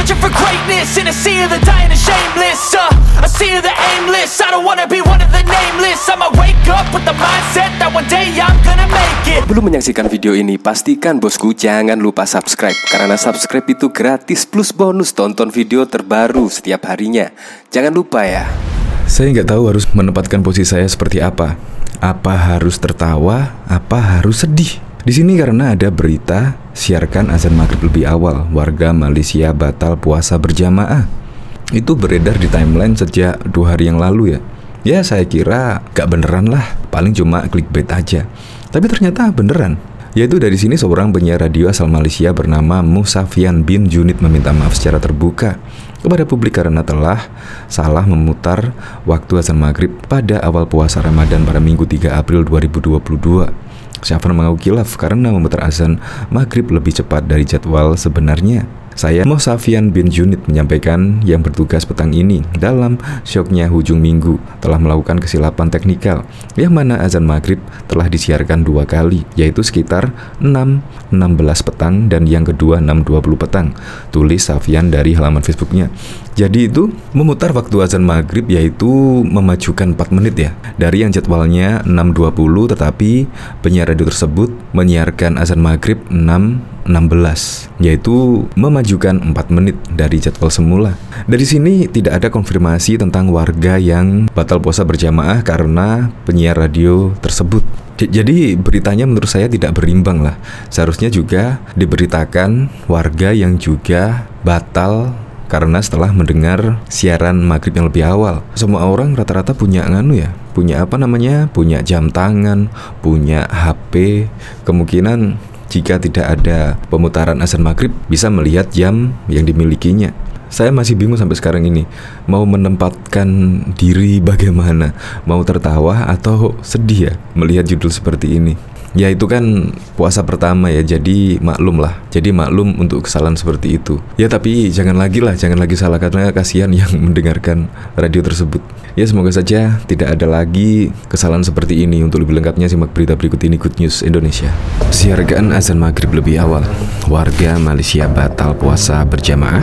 Searching for greatness in a sea of the dying and shameless. A sea of the aimless. I don't wanna be one of the nameless. I'ma wake up with the mindset that one day I'm gonna make it. Belum menyaksikan video ini, pastikan bosku jangan lupa subscribe. Karena subscribe itu gratis plus bonus tonton video terbaru setiap harinya. Jangan lupa ya. Saya nggak tahu harus menempatkan posisi saya seperti apa. Apa harus tertawa? Apa harus sedih? Di sini karena ada berita siarkan azan maghrib lebih awal, warga Malaysia batal puasa berjamaah. Itu beredar di timeline sejak 2 hari yang lalu ya. Ya saya kira gak beneran lah, paling cuma clickbait aja. Tapi ternyata beneran. Yaitu dari sini seorang penyiar radio asal Malaysia bernama Musafian bin Junid meminta maaf secara terbuka kepada publik karena telah salah memutar waktu azan maghrib pada awal puasa Ramadan pada Minggu 3 April 2022. Syafan mengaku khilaf karena memutar azan maghrib lebih cepat dari jadwal sebenarnya. Saya, Musafian bin Junid, menyampaikan yang bertugas petang ini dalam syoknya hujung minggu telah melakukan kesilapan teknikal yang mana azan maghrib telah disiarkan 2 kali, yaitu sekitar 6.16 petang dan yang kedua 6.20 petang, tulis Safian dari halaman Facebooknya. Jadi itu memutar waktu azan maghrib yaitu memajukan 4 menit ya, dari yang jadwalnya 6.20 tetapi penyiar radio tersebut menyiarkan azan maghrib 6.16, yaitu memajukan 4 menit dari jadwal semula. Dari sini tidak ada konfirmasi tentang warga yang batal puasa berjamaah karena penyiar radio tersebut. Jadi beritanya menurut saya tidak berimbang lah. Seharusnya juga diberitakan warga yang juga batal karena setelah mendengar siaran maghrib yang lebih awal. Semua orang rata-rata punya punya jam tangan, punya HP. Kemungkinan jika tidak ada pemutaran azan maghrib bisa melihat jam yang dimilikinya. Saya masih bingung sampai sekarang ini, mau menempatkan diri bagaimana, mau tertawa atau sedih ya melihat judul seperti ini. Ya itu kan puasa pertama ya, jadi maklum lah. Jadi maklum untuk kesalahan seperti itu. Ya tapi jangan lagi salah karena kasihan yang mendengarkan radio tersebut. Ya semoga saja tidak ada lagi kesalahan seperti ini. Untuk lebih lengkapnya simak berita berikut ini, Good News Indonesia. Siarkan azan maghrib lebih awal, warga Malaysia batal puasa berjamaah.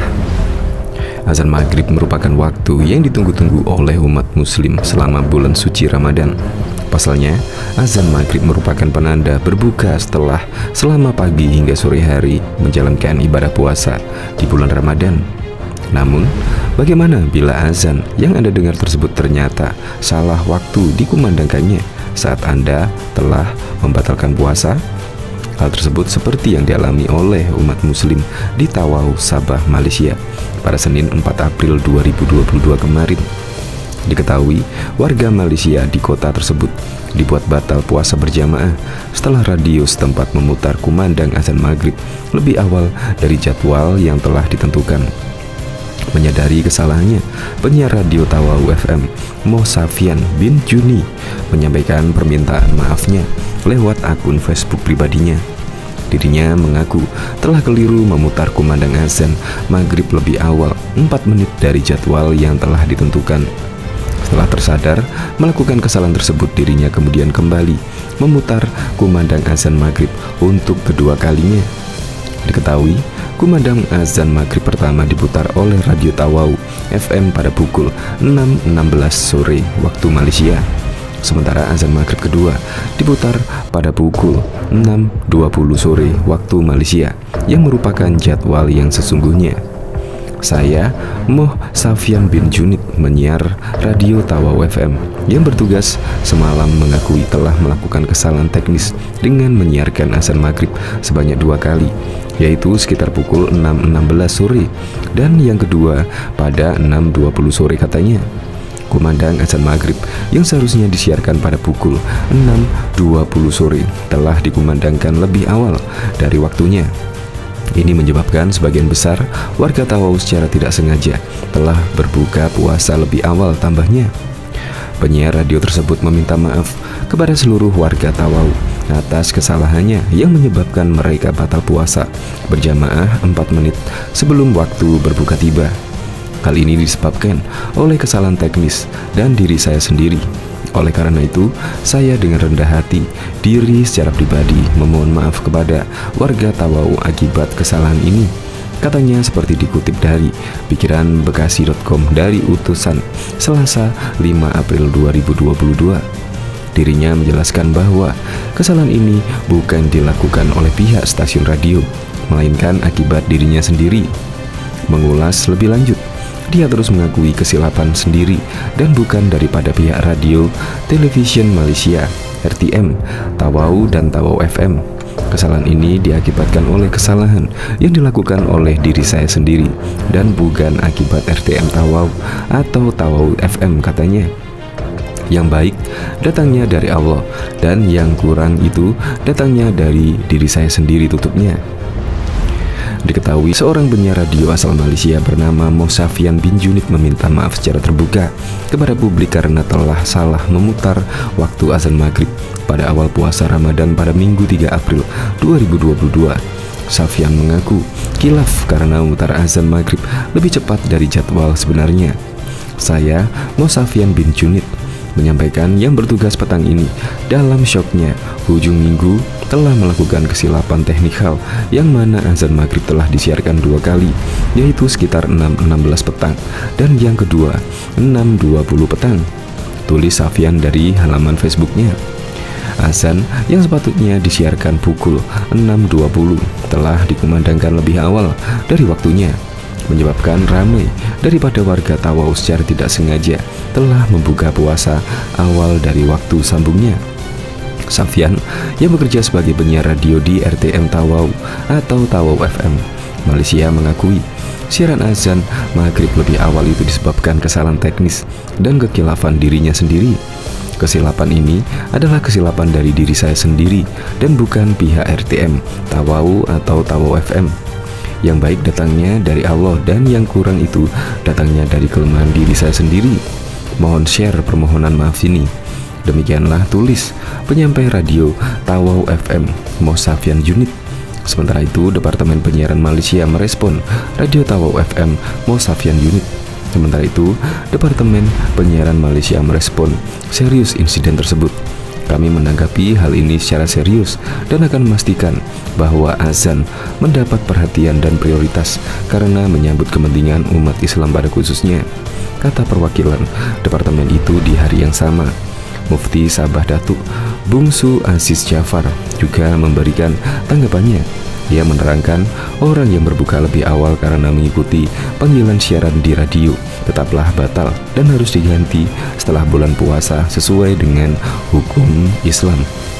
Azan maghrib merupakan waktu yang ditunggu-tunggu oleh umat muslim selama bulan suci Ramadan. Pasalnya, azan maghrib merupakan penanda berbuka setelah selama pagi hingga sore hari menjalankan ibadah puasa di bulan Ramadan. Namun, bagaimana bila azan yang Anda dengar tersebut ternyata salah waktu dikumandangkannya saat Anda telah membatalkan puasa? Hal tersebut seperti yang dialami oleh umat muslim di Tawau, Sabah, Malaysia pada Senin 4 April 2022 kemarin. Diketahui, warga Malaysia di kota tersebut dibuat batal puasa berjamaah setelah radio setempat memutar kumandang azan maghrib lebih awal dari jadwal yang telah ditentukan. Menyadari kesalahannya, penyiar radio Tawau FM, Musafian bin Junid, menyampaikan permintaan maafnya lewat akun Facebook pribadinya. Dirinya mengaku telah keliru memutar kumandang azan maghrib lebih awal 4 menit dari jadwal yang telah ditentukan. Setelah tersadar melakukan kesalahan tersebut, dirinya kemudian kembali memutar kumandang azan maghrib untuk kedua kalinya. Diketahui, kumandang azan maghrib pertama diputar oleh radio Tawau FM pada pukul 6.16 sore waktu Malaysia. Sementara azan maghrib kedua diputar pada pukul 6.20 sore waktu Malaysia, yang merupakan jadwal yang sesungguhnya. Saya, Musafian bin Junid, menyiar radio Tawau FM yang bertugas semalam mengakui telah melakukan kesalahan teknis dengan menyiarkan azan maghrib sebanyak 2 kali, yaitu sekitar pukul 6.16 sore dan yang kedua pada 6.20 sore katanya. Kumandang azan maghrib yang seharusnya disiarkan pada pukul 6.20 sore telah dikumandangkan lebih awal dari waktunya. Ini menyebabkan sebagian besar warga Tawau secara tidak sengaja telah berbuka puasa lebih awal tambahnya. Penyiar radio tersebut meminta maaf kepada seluruh warga Tawau atas kesalahannya yang menyebabkan mereka batal puasa berjamaah 4 menit sebelum waktu berbuka tiba. Hal ini disebabkan oleh kesalahan teknis dan diri saya sendiri. Oleh karena itu, saya dengan rendah hati diri secara pribadi memohon maaf kepada warga Tawau akibat kesalahan ini. Katanya seperti dikutip dari pikiranbekasi.com dari utusan Selasa 5 April 2022. Dirinya menjelaskan bahwa kesalahan ini bukan dilakukan oleh pihak stasiun radio, melainkan akibat dirinya sendiri. Mengulas lebih lanjut, dia terus mengakui kesilapan sendiri dan bukan daripada pihak radio, Television Malaysia, RTM, Tawau dan Tawau FM. Kesalahan ini diakibatkan oleh kesalahan yang dilakukan oleh diri saya sendiri dan bukan akibat RTM Tawau atau Tawau FM, katanya. Yang baik datangnya dari Allah dan yang kurang itu datangnya dari diri saya sendiri, tutupnya. Diketahui seorang penyiar radio asal Malaysia bernama Mosafian bin Junid meminta maaf secara terbuka kepada publik karena telah salah memutar waktu azan maghrib pada awal puasa Ramadan pada Minggu 3 April 2022. Safian mengaku kilaf karena memutar azan maghrib lebih cepat dari jadwal sebenarnya. Saya, Mosafian bin Junid, menyampaikan yang bertugas petang ini dalam syoknya hujung minggu telah melakukan kesilapan teknikal yang mana azan maghrib telah disiarkan 2 kali, yaitu sekitar 6.16 petang dan yang kedua 6.20 petang, tulis Safian dari halaman Facebooknya. Azan yang sepatutnya disiarkan pukul 6.20 telah dikumandangkan lebih awal dari waktunya, menyebabkan ramai daripada warga Tawau secara tidak sengaja telah membuka puasa awal dari waktu sambungnya. Safian yang bekerja sebagai penyiar radio di RTM Tawau atau Tawau FM Malaysia mengakui siaran azan maghrib lebih awal itu disebabkan kesalahan teknis dan kekilafan dirinya sendiri. Kesilapan ini adalah kesilapan dari diri saya sendiri dan bukan pihak RTM Tawau atau Tawau FM. Yang baik datangnya dari Allah dan yang kurang itu datangnya dari kelemahan diri saya sendiri. Mohon share permohonan maaf ini. Demikianlah tulis penyampai radio Tawau FM Mosafian Junid. Sementara itu, Departemen Penyiaran Malaysia merespon radio Tawau FM Mosafian Junid. Sementara itu, Departemen Penyiaran Malaysia merespon serius insiden tersebut. Kami menanggapi hal ini secara serius dan akan memastikan bahwa azan mendapat perhatian dan prioritas karena menyambut kepentingan umat Islam pada khususnya, kata perwakilan departemen itu di hari yang sama. Mufti Sabah Datuk Bungsu Aziz Jafar juga memberikan tanggapannya. Dia menerangkan orang yang berbuka lebih awal karena mengikuti panggilan siaran di radio tetaplah batal dan harus diganti setelah bulan puasa sesuai dengan hukum Islam.